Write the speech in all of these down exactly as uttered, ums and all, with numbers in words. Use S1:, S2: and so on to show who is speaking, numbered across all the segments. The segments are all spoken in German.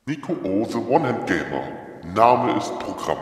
S1: Nico O, The One-Hand Gamer. Name ist Programm.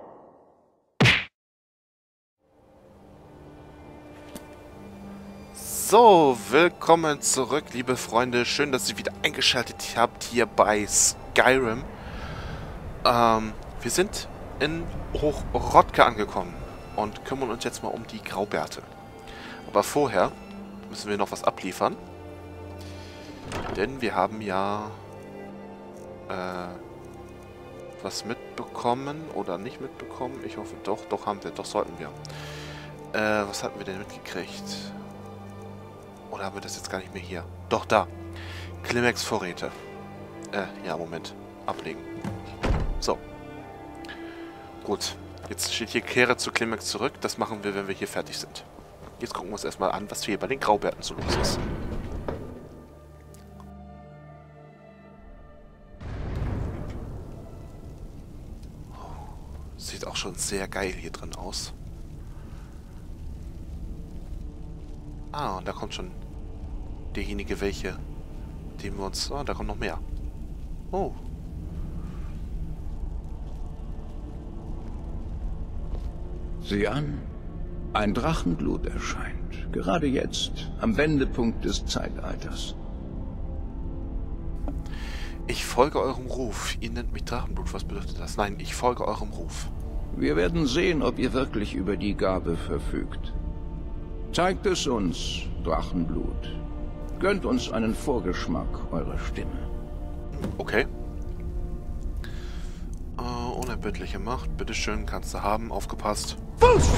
S2: So, willkommen zurück, liebe Freunde. Schön, dass ihr wieder eingeschaltet habt hier bei Skyrim. Ähm, wir sind in Hochrodka angekommen und kümmern uns jetzt mal um die Graubärte. Aber vorher müssen wir noch was abliefern. Denn wir haben ja äh, was mitbekommen oder nicht mitbekommen. Ich hoffe doch, doch haben wir, doch sollten wir. Äh, was hatten wir denn mitgekriegt? Oder haben wir das jetzt gar nicht mehr hier? Doch, da. Klimax-Vorräte. Äh, ja, Moment. Ablegen. So. Gut. Jetzt steht hier, kehre zu Klimax zurück. Das machen wir, wenn wir hier fertig sind. Jetzt gucken wir uns erstmal an, was hier bei den Graubärten so los ist. Sieht auch schon sehr geil hier drin aus. Ah, und da kommt schon derjenige, welche, den wir uns... Oh, da kommt noch mehr. Oh.
S3: Sieh an. Ein Drachenblut erscheint. Gerade jetzt, am Wendepunkt des Zeitalters.
S2: Ich folge eurem Ruf. Ihr nennt mich Drachenblut. Was bedeutet das? Nein, ich folge eurem Ruf.
S3: Wir werden sehen, ob ihr wirklich über die Gabe verfügt. Zeigt es uns, Drachenblut. Gönnt uns einen Vorgeschmack eurer Stimme.
S2: Okay. Äh, unerbittliche Macht. Bitteschön, kannst du haben. Aufgepasst.
S3: Was?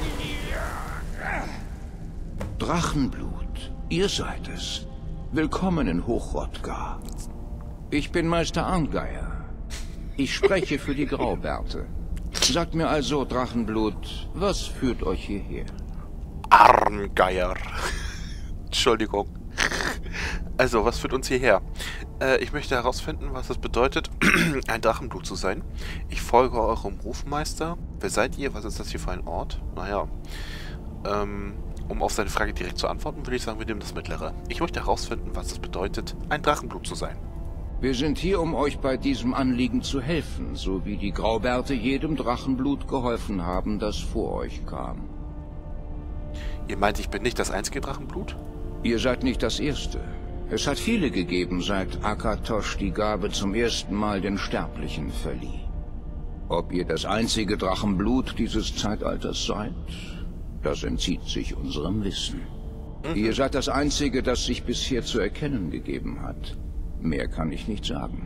S3: Drachenblut, ihr seid es. Willkommen in Hochrodka. Ich bin Meister Arngeier. Ich spreche für die Graubärte. Sagt mir also, Drachenblut, was führt euch hierher?
S2: Arngeier. Entschuldigung. Also, was führt uns hierher? Äh, ich möchte herausfinden, was es bedeutet, ein Drachenblut zu sein. Ich folge eurem Rufmeister. Wer seid ihr? Was ist das hier für ein Ort? Naja. Ähm, um auf seine Frage direkt zu antworten, würde ich sagen, wir nehmen das Mittlere. Ich möchte herausfinden, was es bedeutet, ein Drachenblut zu sein.
S3: Wir sind hier, um euch bei diesem Anliegen zu helfen, so wie die Graubärte jedem Drachenblut geholfen haben, das vor euch kam.
S2: Ihr meint, ich bin nicht das einzige Drachenblut?
S3: Ihr seid nicht das Erste. Es hat viele gegeben, seit Akatosh die Gabe zum ersten Mal den Sterblichen verlieh. Ob ihr das einzige Drachenblut dieses Zeitalters seid, das entzieht sich unserem Wissen. Mhm. Ihr seid das einzige, das sich bisher zu erkennen gegeben hat. Mehr kann ich nicht sagen.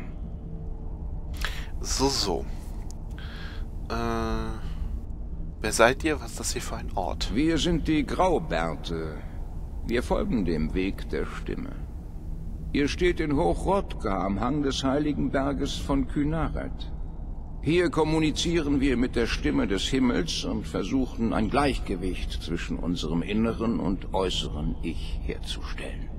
S2: So, so. Äh... Wer seid ihr? Was ist das hier für ein Ort?
S3: Wir sind die Graubärte. Wir folgen dem Weg der Stimme. Ihr steht in Hochrodka am Hang des heiligen Berges von Kynaret. Hier kommunizieren wir mit der Stimme des Himmels und versuchen, ein Gleichgewicht zwischen unserem inneren und äußeren Ich herzustellen.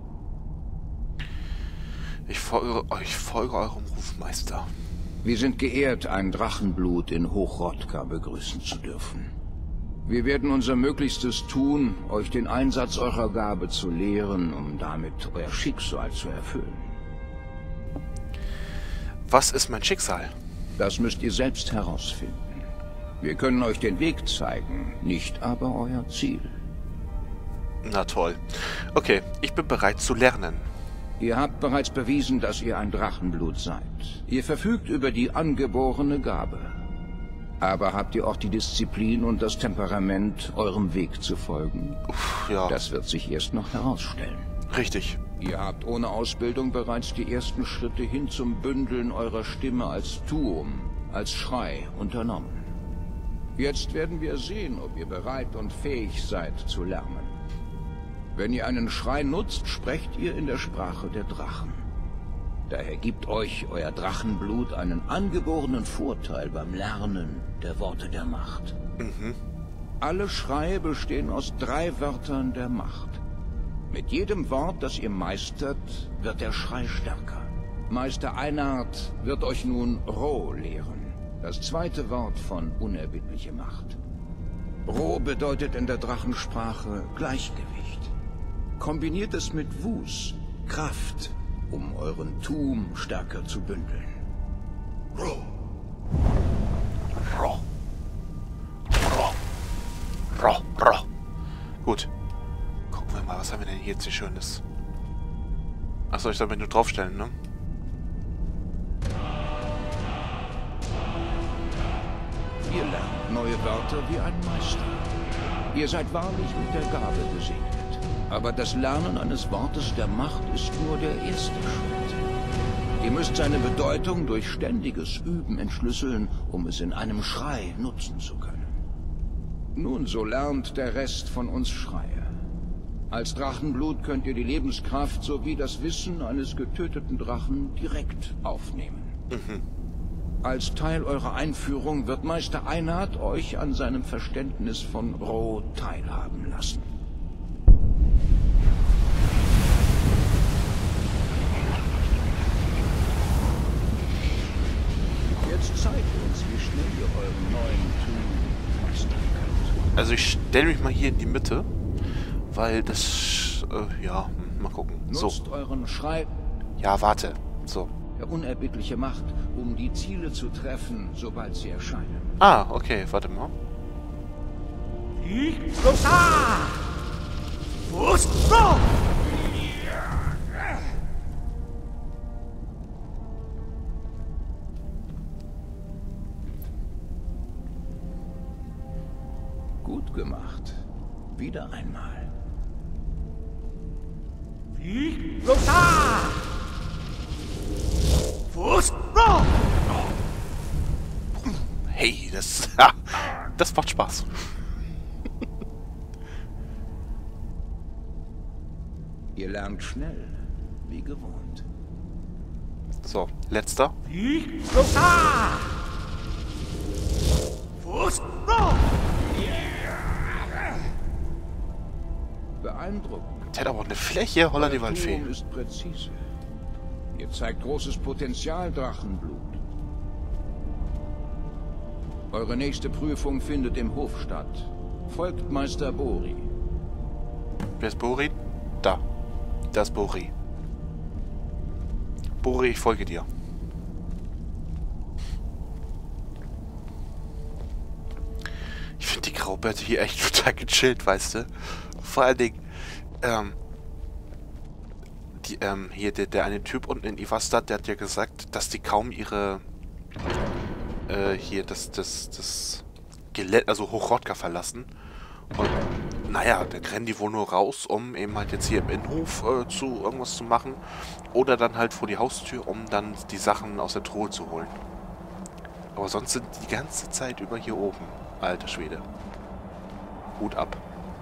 S2: Ich folge, ich folge eurem Rufmeister.
S3: Wir sind geehrt, ein Drachenblut in Hochrodka begrüßen zu dürfen. Wir werden unser Möglichstes tun, euch den Einsatz eurer Gabe zu lehren, um damit euer Schicksal zu erfüllen.
S2: Was ist mein Schicksal?
S3: Das müsst ihr selbst herausfinden. Wir können euch den Weg zeigen, nicht aber euer Ziel.
S2: Na toll. Okay, ich bin bereit zu lernen.
S3: Ihr habt bereits bewiesen, dass ihr ein Drachenblut seid. Ihr verfügt über die angeborene Gabe. Aber habt ihr auch die Disziplin und das Temperament, eurem Weg zu folgen?
S2: Uff, ja.
S3: Das wird sich erst noch herausstellen.
S2: Richtig.
S3: Ihr habt ohne Ausbildung bereits die ersten Schritte hin zum Bündeln eurer Stimme als Tuum, als Schrei unternommen. Jetzt werden wir sehen, ob ihr bereit und fähig seid zu lernen. Wenn ihr einen Schrei nutzt, sprecht ihr in der Sprache der Drachen. Daher gibt euch euer Drachenblut einen angeborenen Vorteil beim Lernen der Worte der Macht.
S2: Mhm.
S3: Alle Schreie bestehen aus drei Wörtern der Macht. Mit jedem Wort, das ihr meistert, wird der Schrei stärker. Meister Einard wird euch nun Ro lehren, das zweite Wort von unerbittliche Macht. Ro bedeutet in der Drachensprache Gleichgewicht. Kombiniert es mit Wus, Kraft, um euren Tuum stärker zu bündeln.
S2: Ro. Ro. Ro. Ro. Gut. Gucken wir mal, was haben wir denn hier jetzt hier Schönes? Achso, ich soll mich nur draufstellen, ne?
S3: Ihr lernt neue Wörter wie ein Meister. Ihr seid wahrlich mit der Gabe gesegnet. Aber das Lernen eines Wortes der Macht ist nur der erste Schritt. Ihr müsst seine Bedeutung durch ständiges Üben entschlüsseln, um es in einem Schrei nutzen zu können. Nun, so lernt der Rest von uns Schreie. Als Drachenblut könnt ihr die Lebenskraft sowie das Wissen eines getöteten Drachen direkt aufnehmen.
S2: Mhm.
S3: Als Teil eurer Einführung wird Meister Einhard euch an seinem Verständnis von Ro teilhaben lassen. Jetzt zeigt uns, wie schnell ihr euren neuen Tun meistern könnt.
S2: Also ich stelle mich mal hier in die Mitte, weil das... Äh, ja, mal gucken. So.
S3: Nutzt euren Schrei...
S2: Ja, warte. So.
S3: Der unerbittliche Macht, um die Ziele zu treffen, sobald sie erscheinen.
S2: Ah, okay, warte mal.
S3: Gut gemacht. Wieder einmal.
S2: Hey, das... das macht Spaß.
S3: Ihr lernt schnell, wie gewohnt.
S2: So, letzter.
S3: Beeindruckend.
S2: Der hat aber auch eine Fläche, holla die
S3: Euer
S2: Waldfee.
S3: Turm ist präzise. Ihr zeigt großes Potenzial, Drachenblut. Eure nächste Prüfung findet im Hof statt. Folgt Meister Bori.
S2: Wer ist Bori? Da. Da ist Bori. Bori, ich folge dir. Ich finde die Graubärte hier echt total gechillt, weißt du? Vor allen Dingen, ähm, die, ähm, hier, der, der eine Typ unten in Ivastad, der hat ja gesagt, dass die kaum ihre, äh, hier, das, das, das Gelände, also Hochrodka verlassen. Und, naja, da rennen die wohl nur raus, um eben halt jetzt hier im Innenhof äh, zu irgendwas zu machen. Oder dann halt vor die Haustür, um dann die Sachen aus der Truhe zu holen. Aber sonst sind die die ganze Zeit über hier oben. Alter Schwede. Hut ab.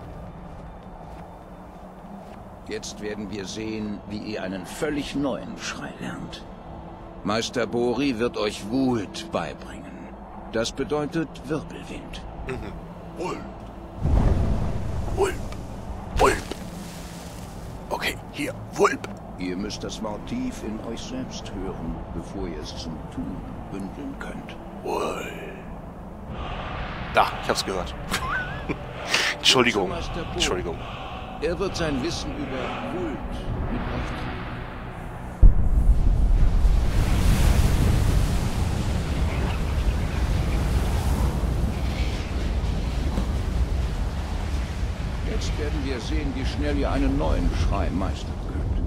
S3: Jetzt werden wir sehen, wie ihr einen völlig neuen Schrei lernt. Meister Bori wird euch Wult beibringen. Das bedeutet Wirbelwind.
S2: Mhm. Wulp. Wulp. Wulp. Okay, hier. Wulp.
S3: Ihr müsst das Wort tief in euch selbst hören, bevor ihr es zum Tun bündeln könnt.
S2: Wulp. Da, ich hab's gehört. Entschuldigung. Entschuldigung.
S3: Er wird sein Wissen über Wult mit euch teilen. Jetzt werden wir sehen, wie schnell ihr einen neuen Schrei meistern könnt.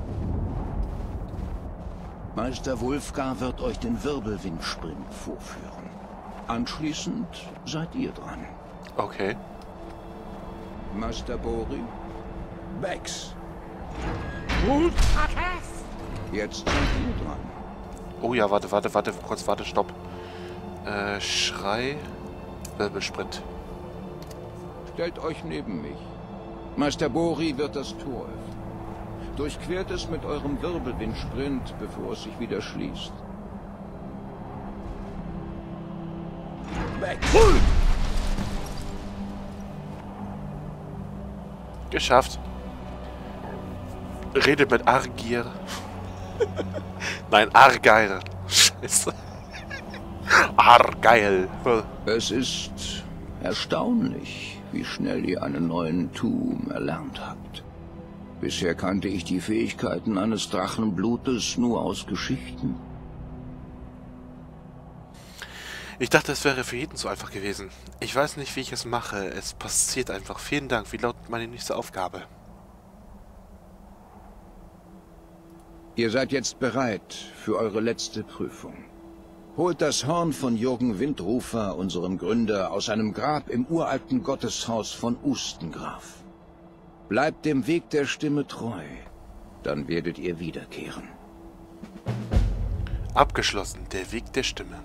S3: Meister Wulfgar wird euch den Wirbelwindsprint vorführen. Anschließend seid ihr dran.
S2: Okay.
S3: Meister Bori, Bex. Jetzt seid ihr dran.
S2: Oh ja, warte, warte, warte, kurz, warte, stopp. Äh, Schrei. Wirbelsprint.
S3: Stellt euch neben mich. Meister Bori wird das Tor öffnen. Durchquert es mit eurem Wirbelwindsprint, bevor es sich wieder schließt. Weg!
S2: Geschafft. Rede mit Argir. Nein, Argeir. Scheiße. Argeil.
S3: Es ist erstaunlich, wie schnell ihr einen neuen Tum erlernt habt. Bisher kannte ich die Fähigkeiten eines Drachenblutes nur aus Geschichten.
S2: Ich dachte, es wäre für jeden so einfach gewesen. Ich weiß nicht, wie ich es mache. Es passiert einfach. Vielen Dank. Wie lautet meine nächste Aufgabe?
S3: Ihr seid jetzt bereit für eure letzte Prüfung. Holt das Horn von Jürgen Windrufer, unserem Gründer, aus seinem Grab im uralten Gotteshaus von Ustengraf. Bleibt dem Weg der Stimme treu, dann werdet ihr wiederkehren.
S2: Abgeschlossen, der Weg der Stimme.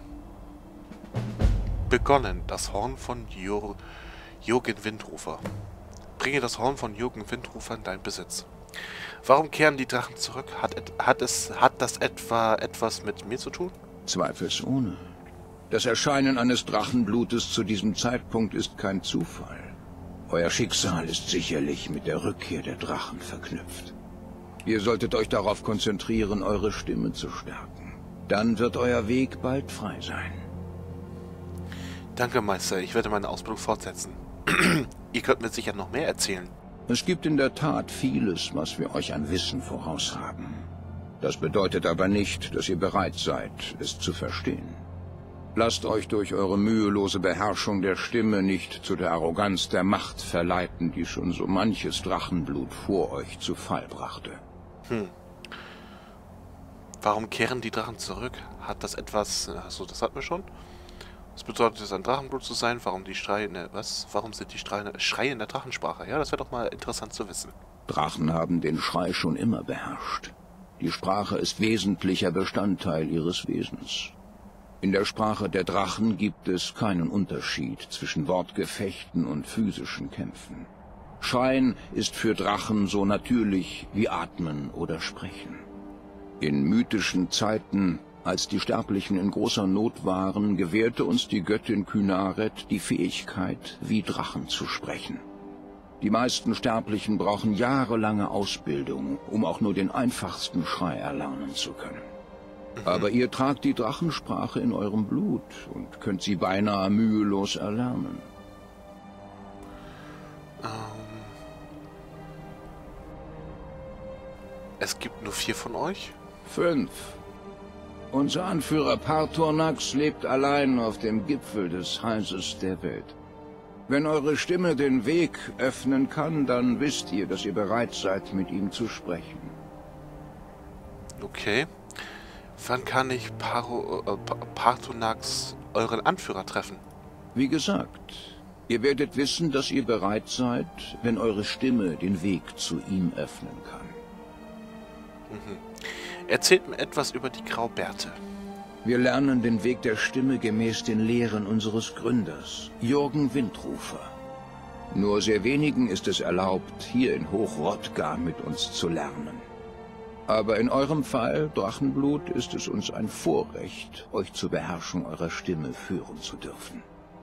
S2: Begonnen, das Horn von Jür Jürgen Windrufer. Bringe das Horn von Jürgen Windrufer in deinen Besitz. Warum kehren die Drachen zurück? Hat, hat, es, hat das etwa etwas mit mir zu tun?
S3: Zweifelsohne. Das Erscheinen eines Drachenblutes zu diesem Zeitpunkt ist kein Zufall. Euer Schicksal ist sicherlich mit der Rückkehr der Drachen verknüpft. Ihr solltet euch darauf konzentrieren, eure Stimme zu stärken. Dann wird euer Weg bald frei sein.
S2: Danke, Meister. Ich werde meine Ausbildung fortsetzen. Ihr könnt mir sicher noch mehr erzählen.
S3: Es gibt in der Tat vieles, was wir euch an Wissen voraus haben. Das bedeutet aber nicht, dass ihr bereit seid, es zu verstehen. Lasst euch durch eure mühelose Beherrschung der Stimme nicht zu der Arroganz der Macht verleiten, die schon so manches Drachenblut vor euch zu Fall brachte.
S2: Hm. Warum kehren die Drachen zurück? Hat das etwas... Achso, das hatten wir schon. Was bedeutet es, ein Drachenblut zu sein? Warum die Schreie... Ne, was? Warum sind die Schreie, Schreie in der Drachensprache? Ja, das wäre doch mal interessant zu wissen.
S3: Drachen haben den Schrei schon immer beherrscht. Die Sprache ist wesentlicher Bestandteil ihres Wesens. In der Sprache der Drachen gibt es keinen Unterschied zwischen Wortgefechten und physischen Kämpfen. Schreien ist für Drachen so natürlich wie Atmen oder Sprechen. In mythischen Zeiten, als die Sterblichen in großer Not waren, gewährte uns die Göttin Kynaret die Fähigkeit, wie Drachen zu sprechen. Die meisten Sterblichen brauchen jahrelange Ausbildung, um auch nur den einfachsten Schrei erlernen zu können. Aber ihr tragt die Drachensprache in eurem Blut und könnt sie beinahe mühelos erlernen.
S2: Ähm, es gibt nur vier von euch?
S3: Fünf. Unser Anführer Partornax lebt allein auf dem Gipfel des Halses der Welt. Wenn eure Stimme den Weg öffnen kann, dann wisst ihr, dass ihr bereit seid, mit ihm zu sprechen.
S2: Okay. Wann kann ich Paro, äh, Partornax, euren Anführer, treffen?
S3: Wie gesagt, ihr werdet wissen, dass ihr bereit seid, wenn eure Stimme den Weg zu ihm öffnen kann.
S2: Mhm. Erzählt mir etwas über die Graubärte.
S3: Wir lernen den Weg der Stimme gemäß den Lehren unseres Gründers, Jürgen Windrufer. Nur sehr wenigen ist es erlaubt, hier in Hochrodgar mit uns zu lernen. Aber in eurem Fall, Drachenblut, ist es uns ein Vorrecht, euch zur Beherrschung eurer Stimme führen zu dürfen.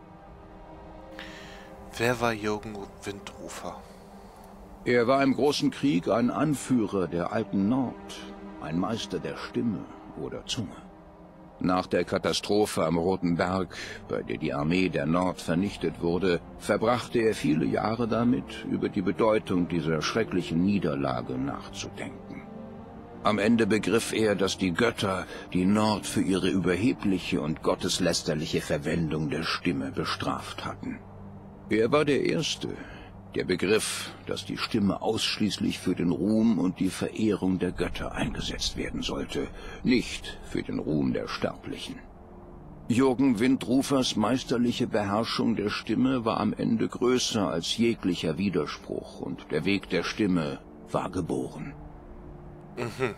S2: Wer war Jürgen Windrufer?
S3: Er war im Großen Krieg ein Anführer der alten Nord, ein Meister der Stimme oder Zunge. Nach der Katastrophe am Roten Berg, bei der die Armee der Nord vernichtet wurde, verbrachte er viele Jahre damit, über die Bedeutung dieser schrecklichen Niederlage nachzudenken. Am Ende begriff er, dass die Götter die Nord für ihre überhebliche und gotteslästerliche Verwendung der Stimme bestraft hatten. Er war der Erste, der begriff, dass die Stimme ausschließlich für den Ruhm und die Verehrung der Götter eingesetzt werden sollte, nicht für den Ruhm der Sterblichen. Jürgen Windrufers meisterliche Beherrschung der Stimme war am Ende größer als jeglicher Widerspruch und der Weg der Stimme war geboren.
S2: Mhm.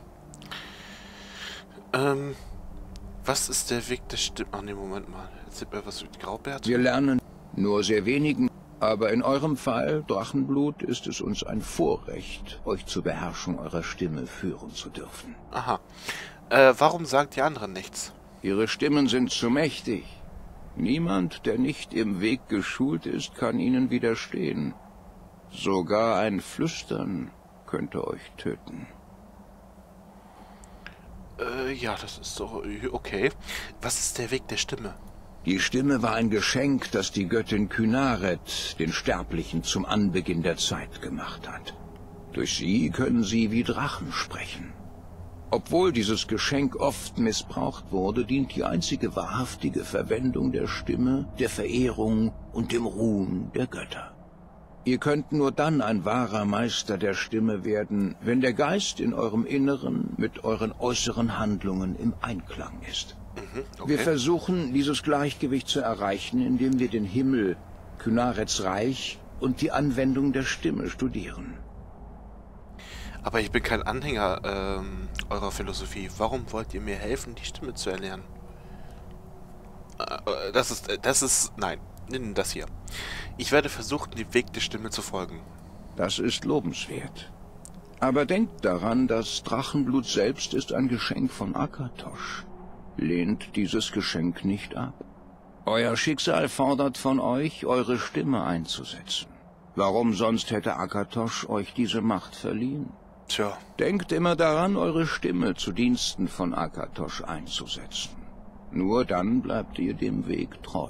S2: Ähm, was ist der Weg der Stimme? Ach nee, Moment mal. Erzählt mir was über die Graubärte.
S3: Wir lernen nur sehr wenigen, aber in eurem Fall, Drachenblut, ist es uns ein Vorrecht, euch zur Beherrschung eurer Stimme führen zu dürfen.
S2: Aha. Äh, warum sagt die anderen nichts?
S3: Ihre Stimmen sind zu mächtig. Niemand, der nicht im Weg geschult ist, kann ihnen widerstehen. Sogar ein Flüstern könnte euch töten.
S2: Äh, ja, das ist doch okay. Was ist der Weg der Stimme?
S3: Die Stimme war ein Geschenk, das die Göttin Kynaret den Sterblichen zum Anbeginn der Zeit gemacht hat. Durch sie können sie wie Drachen sprechen. Obwohl dieses Geschenk oft missbraucht wurde, dient die einzige wahrhaftige Verwendung der Stimme der Verehrung und dem Ruhm der Götter. Ihr könnt nur dann ein wahrer Meister der Stimme werden, wenn der Geist in eurem Inneren mit euren äußeren Handlungen im Einklang ist.
S2: Mhm, okay.
S3: Wir versuchen, dieses Gleichgewicht zu erreichen, indem wir den Himmel, Kynareths Reich und die Anwendung der Stimme studieren.
S2: Aber ich bin kein Anhänger ähm, eurer Philosophie. Warum wollt ihr mir helfen, die Stimme zu erlernen? Äh, das ist, das ist, nein, nimm das hier. Ich werde versuchen, dem Weg der Stimme zu folgen.
S3: Das ist lobenswert. Aber denkt daran, das Drachenblut selbst ist ein Geschenk von Akatosh. Lehnt dieses Geschenk nicht ab. Euer Schicksal fordert von euch, eure Stimme einzusetzen. Warum sonst hätte Akatosh euch diese Macht verliehen?
S2: Tja.
S3: Denkt immer daran, eure Stimme zu Diensten von Akatosh einzusetzen. Nur dann bleibt ihr dem Weg treu.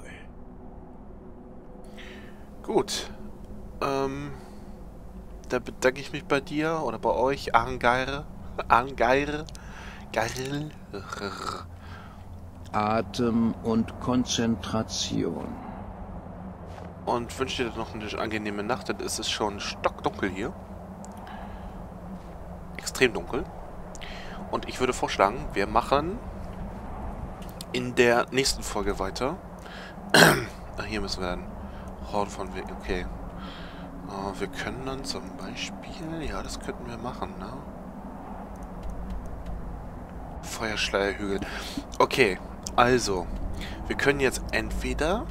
S2: Gut. Ähm, da bedanke ich mich bei dir oder bei euch, Arngeir. Arngeir. Geirl.
S3: Atem und Konzentration.
S2: Und wünsche dir noch eine angenehme Nacht, denn es ist schon stockdunkel hier. Extrem dunkel. Und ich würde vorschlagen, wir machen in der nächsten Folge weiter. Ach, hier müssen wir dann Horn von Weg. Okay. Uh, wir können dann zum Beispiel. Ja, das könnten wir machen, ne? Feuerschleierhügel. Okay, also. Wir können jetzt entweder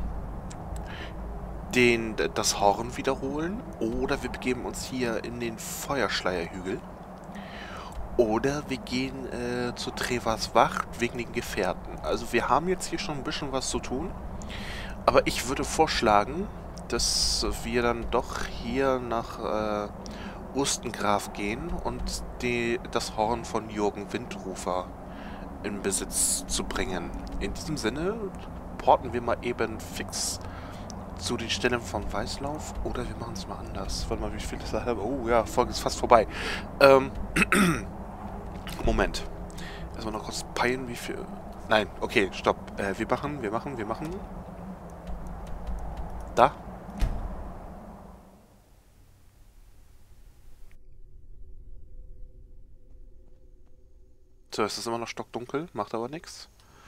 S2: den, das Horn wiederholen oder wir begeben uns hier in den Feuerschleierhügel. Oder wir gehen äh, zu Trevas Wacht wegen den Gefährten. Also wir haben jetzt hier schon ein bisschen was zu tun. Aber ich würde vorschlagen, dass wir dann doch hier nach äh, Ustengraf gehen und die, das Horn von Jürgen Windrufer in Besitz zu bringen. In diesem Sinne porten wir mal eben fix zu den Stellen von Weißlauf. Oder wir machen es mal anders. Warte mal, wie viel ist das? Oh ja, Folge ist fast vorbei. Ähm... Moment. Erstmal noch kurz peilen, wie viel... Nein, okay, stopp. Äh, wir machen, wir machen, wir machen... Da. So, es ist immer noch stockdunkel, macht aber nichts.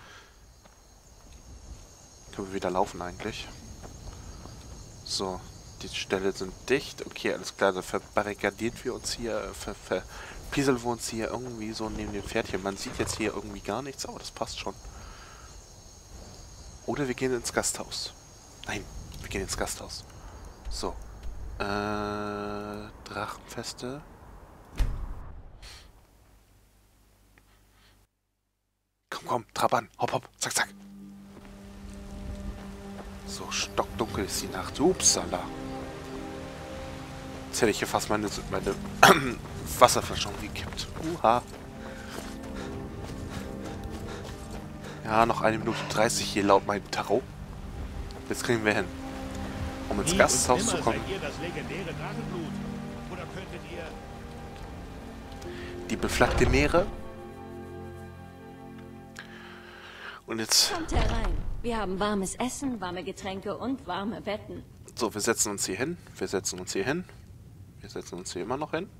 S2: Können wir wieder laufen eigentlich. So, die Stelle sind dicht. Okay, alles klar, dann verbarrikadieren wir uns hier, ver... ver pieseln wir uns hier irgendwie so neben dem Pferdchen. Man sieht jetzt hier irgendwie gar nichts, aber das passt schon. Oder wir gehen ins Gasthaus. Nein, wir gehen ins Gasthaus. So. Äh, Drachenfeste. Komm, komm, trab an. Hopp, hopp, zack, zack. So, stockdunkel ist die Nacht. Upsala. Jetzt hätte ich hier fast meine, meine Wasserflasche umgekippt. Uha. Ja, noch eine Minute dreißig hier laut meinem Tarot. Jetzt kriegen wir hin. Um ins Gasthaus zu kommen. Die beflaggte Meere. Und jetzt...
S4: Kommt herein. Wir haben warmes Essen, warme Getränke und warme Betten.
S2: So, wir setzen uns hier hin. Wir setzen uns hier hin. Wir setzen uns hier immer noch hin.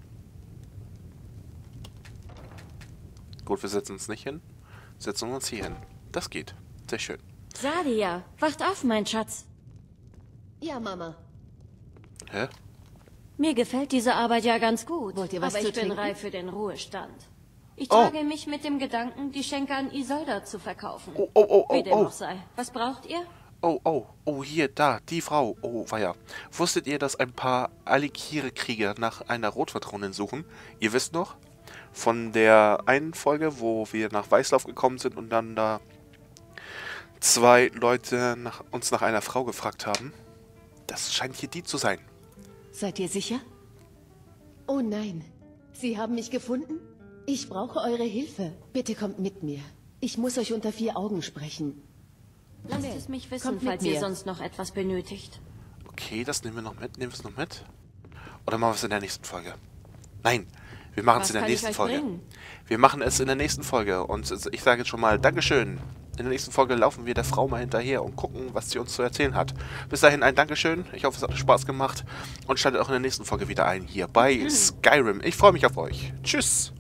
S2: Gut, wir setzen uns nicht hin. Setzen uns hier hin. Das geht. Sehr schön.
S4: Sadia, wacht auf, mein Schatz.
S5: Ja, Mama.
S2: Hä?
S4: Mir gefällt diese Arbeit ja ganz gut.
S5: Wollt ihr was
S4: aber
S5: zu
S4: ich bin
S5: trinken?
S4: reif für den Ruhestand. Ich
S2: Oh.
S4: trage mich mit dem Gedanken, die Schenke an Isolda zu verkaufen.
S2: Oh, oh, oh,
S4: Wie
S2: oh,
S4: dem
S2: oh.
S4: auch sei. Was braucht ihr?
S2: Oh, oh, oh, hier, da, die Frau. Oh, weia. Wusstet ihr, dass ein paar Alikire-Krieger nach einer Rotpatronin suchen? Ihr wisst noch? Von der einen Folge, wo wir nach Weißlauf gekommen sind und dann da zwei Leute nach, uns nach einer Frau gefragt haben. Das scheint hier die zu sein.
S5: Seid ihr sicher? Oh nein. Sie haben mich gefunden? Ich brauche eure Hilfe. Bitte kommt mit mir. Ich muss euch unter vier Augen sprechen.
S4: Lasst es mich wissen,
S5: Kommt mit
S4: falls ihr
S5: mir.
S4: sonst noch etwas benötigt.
S2: Okay, das nehmen wir noch mit. Nehmen wir es noch mit? Oder machen wir es in der nächsten Folge? Nein, Wir machen es
S4: Was
S2: in der
S4: kann ich
S2: nächsten
S4: euch
S2: Folge.
S4: bringen?
S2: Wir machen es in der nächsten Folge. Und ich sage jetzt schon mal Dankeschön. In der nächsten Folge laufen wir der Frau mal hinterher und gucken, was sie uns zu erzählen hat. Bis dahin ein Dankeschön. Ich hoffe, es hat euch Spaß gemacht. Und schaltet auch in der nächsten Folge wieder ein hier bei Skyrim. Ich freue mich auf euch. Tschüss.